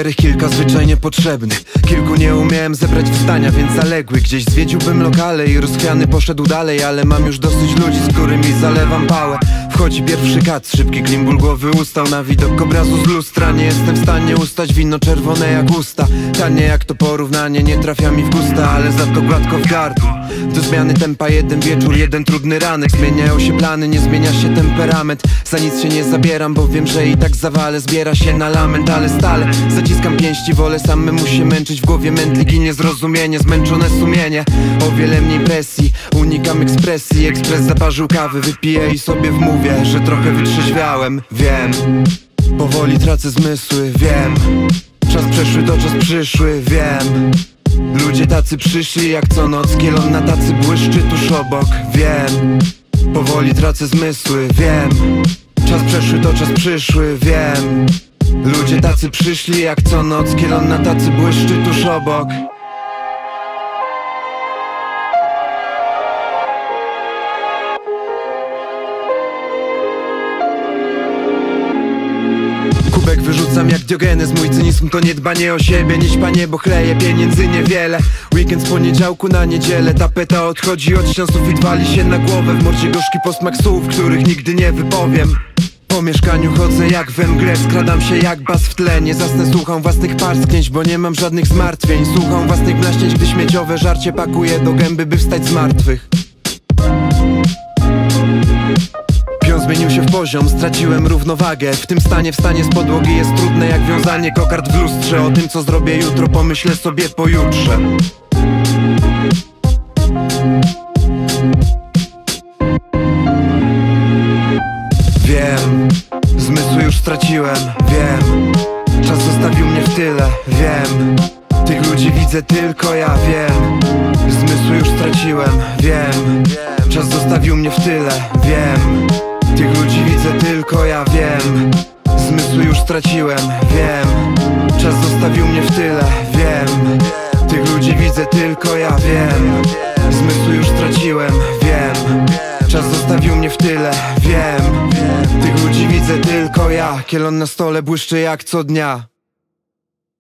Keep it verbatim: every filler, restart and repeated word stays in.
szczerych, kilka zwyczajnie potrzebnych. Kilku nie umiałem zebrać w zdania, więc zaległy. Gdzieś zwiedziłbym lokale i rozchwiany poszedł dalej. Ale mam już dosyć ludzi, z którymi zalewam pałę. Wchodzi pierwszy kat, szybki klimbul głowy ustał. Na widok obrazu z lustra nie jestem w stanie ustać. Wino czerwone jak usta, tanie jak to porównanie, nie trafia mi w gusta, ale za to gładko w gardło. Do zmiany tempa jeden wieczór, jeden trudny ranek. Zmieniają się plany, nie zmienia się temperament. Za nic się nie zabieram, bo wiem, że i tak zawalę. Zbiera się na lament, ale stale zaciskam pięści, wolę samemu się męczyć. W głowie mętlik i niezrozumienie, zmęczone sumienie. O wiele mniej presji, unikam ekspresji. Ekspres zaparzył kawy, wypiję i sobie wmówię, że trochę wytrzeźwiałem. Wiem, powoli tracę zmysły, wiem. Czas przeszły to czas przyszły, wiem. Ludzie tacy przyszli jak co noc, kielon na tacy błyszczy tuż obok, wiem. Powoli tracę zmysły, wiem. Czas przeszły to czas przyszły, wiem. Ludzie tacy przyszli jak co noc, kielon na tacy błyszczy tuż obok. Kubek wyrzucam jak Diogenes, mój cynizm to niedbanie o siebie. Nie śpanie, bo chleję, pieniędzy niewiele. Weekend z poniedziałku na niedzielę. Tapeta odchodzi od ścian, sufit wali się na głowę. W mordzie gorzki posmak słów, których nigdy nie wypowiem. Po mieszkaniu chodzę jak we mgle, skradam się jak bas w tle. Nie zasnę, słucham własnych parsknięć, bo nie mam żadnych zmartwień. Słucham własnych blaśnięć, gdy śmieciowe żarcie pakuję do gęby, by wstać z martwych. Pion zmienił się w poziom, straciłem równowagę. W tym stanie wstanie z podłogi jest trudne jak wiązanie kokard w lustrze. O tym co zrobię jutro pomyślę sobie pojutrze. Wiem, zmysły już straciłem, wiem. Czas zostawił mnie w tyle, wiem. Tych ludzi widzę tylko ja, wiem. Zmysły już straciłem, wiem. Czas zostawił mnie w tyle, wiem. Tych ludzi widzę tylko ja, wiem. Zmysły już straciłem, wiem. Czas zostawił mnie w tyle, wiem. Tych ludzi widzę tylko ja, wiem. Zmysły już straciłem, wiem. Czas zostawił mnie w tyle, wiem. Tych ludzi widzę tylko ja. Kielon na stole błyszczy jak co dnia.